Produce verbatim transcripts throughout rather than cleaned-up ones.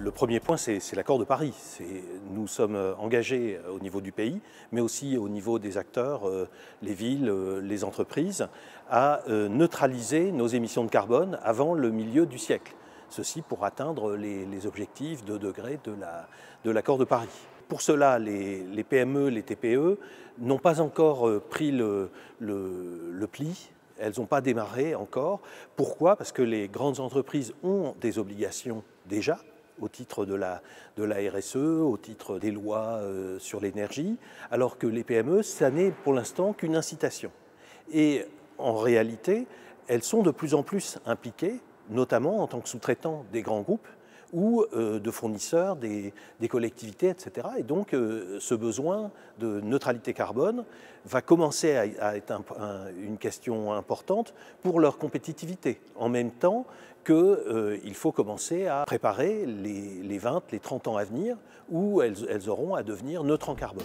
Le premier point, c'est l'accord de Paris. Nous sommes engagés au niveau du pays, mais aussi au niveau des acteurs, les villes, les entreprises, à neutraliser nos émissions de carbone avant le milieu du siècle. Ceci pour atteindre les, les objectifs de degrés de l'accord de, de Paris. Pour cela, les, les P M E, les T P E n'ont pas encore pris le, le, le pli. Elles n'ont pas démarré encore. Pourquoi? Parce que les grandes entreprises ont des obligations déjà, au titre de la, de la R S E, au titre des lois euh, sur l'énergie, alors que les P M E, ça n'est pour l'instant qu'une incitation. Et en réalité, elles sont de plus en plus impliquées, notamment en tant que sous-traitants des grands groupes ou euh, de fournisseurs des, des collectivités, et cetera. Et donc, euh, ce besoin de neutralité carbone va commencer à, à être un, un, une question importante pour leur compétitivité, en même temps qu'il euh, faut commencer à préparer les, les vingt, les trente ans à venir où elles, elles auront à devenir neutres en carbone.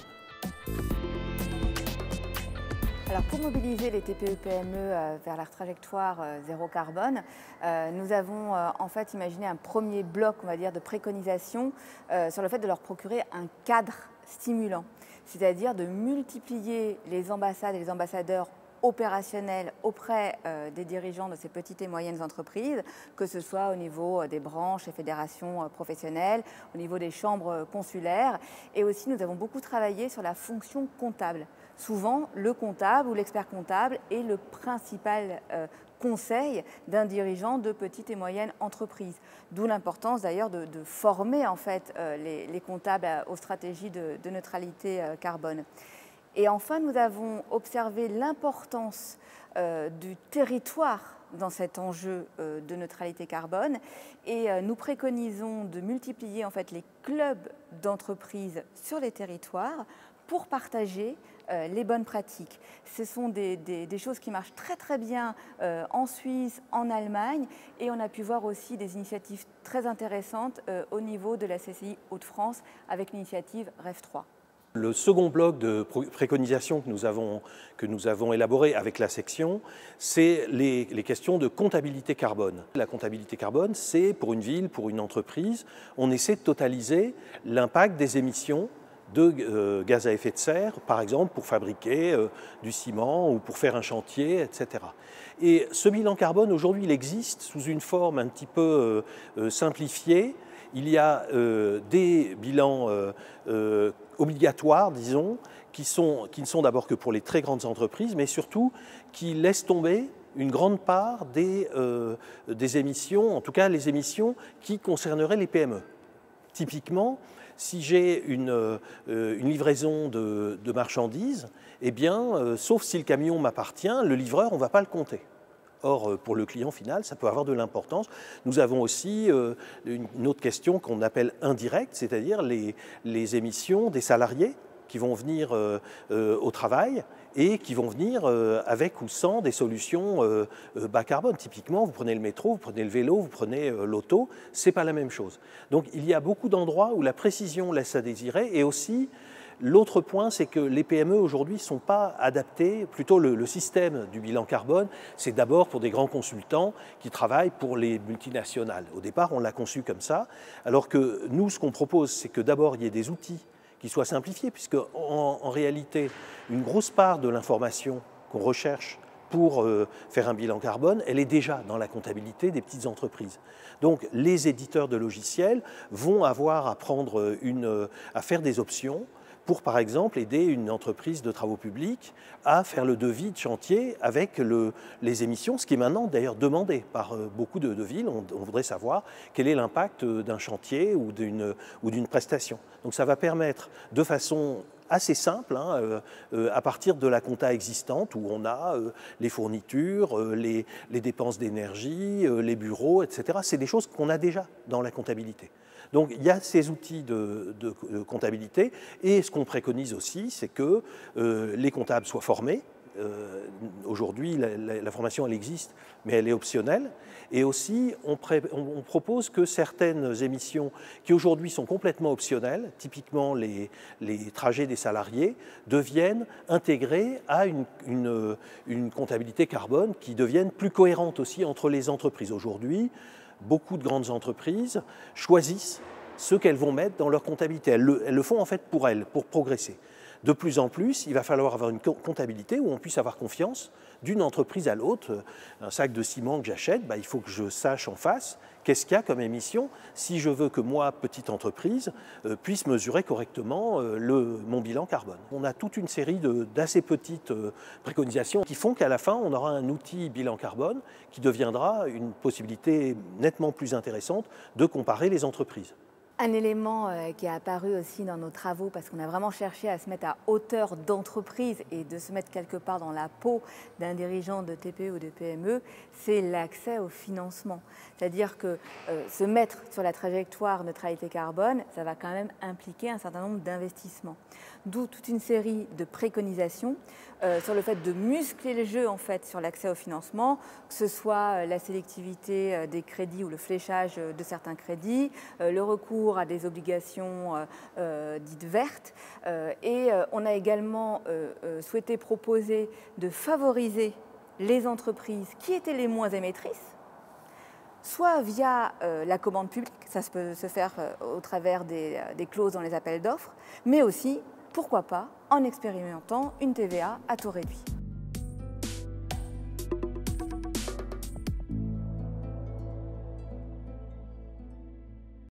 Alors pour mobiliser les T P E P M E vers leur trajectoire zéro carbone, euh, nous avons euh, en fait imaginé un premier bloc, on va dire, de préconisation euh, sur le fait de leur procurer un cadre stimulant, c'est-à-dire de multiplier les ambassades et les ambassadeurs opérationnels auprès euh, des dirigeants de ces petites et moyennes entreprises, que ce soit au niveau des branches et fédérations euh, professionnelles, au niveau des chambres consulaires. Et aussi, nous avons beaucoup travaillé sur la fonction comptable. Souvent, le comptable ou l'expert comptable est le principal euh, conseil d'un dirigeant de petites et moyennes entreprises. D'où l'importance d'ailleurs de, de former en fait, euh, les, les comptables aux stratégies de, de neutralité euh, carbone. Et enfin, nous avons observé l'importance euh, du territoire dans cet enjeu euh, de neutralité carbone et euh, nous préconisons de multiplier en fait, les clubs d'entreprises sur les territoires pour partager euh, les bonnes pratiques. Ce sont des, des, des choses qui marchent très très bien euh, en Suisse, en Allemagne, et on a pu voir aussi des initiatives très intéressantes euh, au niveau de la C C I Hauts-de-France avec l'initiative R E F trois. Le second bloc de préconisation que nous avons, que nous avons élaboré avec la section, c'est les, les questions de comptabilité carbone. La comptabilité carbone, c'est pour une ville, pour une entreprise, on essaie de totaliser l'impact des émissions de euh, gaz à effet de serre, par exemple pour fabriquer euh, du ciment ou pour faire un chantier, et cetera. Et ce bilan carbone, aujourd'hui, il existe sous une forme un petit peu euh, simplifiée. Il y a euh, des bilans euh, euh, obligatoires, disons, qui, sont, qui ne sont d'abord que pour les très grandes entreprises, mais surtout qui laissent tomber une grande part des, euh, des émissions, en tout cas les émissions qui concerneraient les P M E. Typiquement, si j'ai une, euh, une livraison de, de marchandises, eh bien, euh, sauf si le camion m'appartient, le livreur, on ne va pas le compter. Or, pour le client final, ça peut avoir de l'importance. Nous avons aussi euh, une autre question qu'on appelle indirecte, c'est-à-dire les, les émissions des salariés qui vont venir euh, euh, au travail et qui vont venir euh, avec ou sans des solutions euh, euh, bas carbone. Typiquement, vous prenez le métro, vous prenez le vélo, vous prenez euh, l'auto, ce n'est pas la même chose. Donc il y a beaucoup d'endroits où la précision laisse à désirer et aussi l'autre point, c'est que les P M E aujourd'hui ne sont pas adaptés, plutôt le, le système du bilan carbone, c'est d'abord pour des grands consultants qui travaillent pour les multinationales. Au départ, on l'a conçu comme ça, alors que nous, ce qu'on propose, c'est que d'abord, il y ait des outils qui soient simplifiés, puisque en, en réalité, une grosse part de l'information qu'on recherche pour euh, faire un bilan carbone, elle est déjà dans la comptabilité des petites entreprises. Donc les éditeurs de logiciels vont avoir à, prendre une, à faire des options pour, par exemple, aider une entreprise de travaux publics à faire le devis de chantier avec le, les émissions, ce qui est maintenant d'ailleurs demandé par beaucoup de, de villes. On, on voudrait savoir quel est l'impact d'un chantier ou d'une ou d'une prestation. Donc ça va permettre de façon assez simple, hein, euh, euh, à partir de la compta existante où on a euh, les fournitures, euh, les, les dépenses d'énergie, euh, les bureaux, et cetera. C'est des choses qu'on a déjà dans la comptabilité. Donc il y a ces outils de, de, de comptabilité et ce qu'on préconise aussi, c'est que euh, les comptables soient formés. Euh, Aujourd'hui, la, la, la formation, elle existe, mais elle est optionnelle. Et aussi, on, pré, on, on propose que certaines émissions qui aujourd'hui sont complètement optionnelles, typiquement les, les trajets des salariés, deviennent intégrées à une, une, une comptabilité carbone qui devienne plus cohérente aussi entre les entreprises. Aujourd'hui, beaucoup de grandes entreprises choisissent ce qu'elles vont mettre dans leur comptabilité. Elles le, elles le font en fait pour elles, pour progresser. De plus en plus, il va falloir avoir une comptabilité où on puisse avoir confiance d'une entreprise à l'autre. Un sac de ciment que j'achète, bah, il faut que je sache en face qu'est-ce qu'il y a comme émission si je veux que moi, petite entreprise, euh, puisse mesurer correctement euh, le, mon bilan carbone. On a toute une série d'assez petites euh, préconisations qui font qu'à la fin, on aura un outil bilan carbone qui deviendra une possibilité nettement plus intéressante de comparer les entreprises. Un élément euh, qui est apparu aussi dans nos travaux, parce qu'on a vraiment cherché à se mettre à hauteur d'entreprise et de se mettre quelque part dans la peau d'un dirigeant de T P E ou de P M E, c'est l'accès au financement. C'est-à-dire que euh, se mettre sur la trajectoire neutralité carbone, ça va quand même impliquer un certain nombre d'investissements. D'où toute une série de préconisations euh, sur le fait de muscler le jeu en fait, sur l'accès au financement, que ce soit euh, la sélectivité euh, des crédits ou le fléchage euh, de certains crédits, euh, le recours à des obligations euh, euh, dites vertes. Euh, et euh, on a également euh, euh, souhaité proposer de favoriser les entreprises qui étaient les moins émettrices, soit via euh, la commande publique, ça peut se faire euh, au travers des, des clauses dans les appels d'offres, mais aussi, pourquoi pas, en expérimentant une T V A à taux réduit.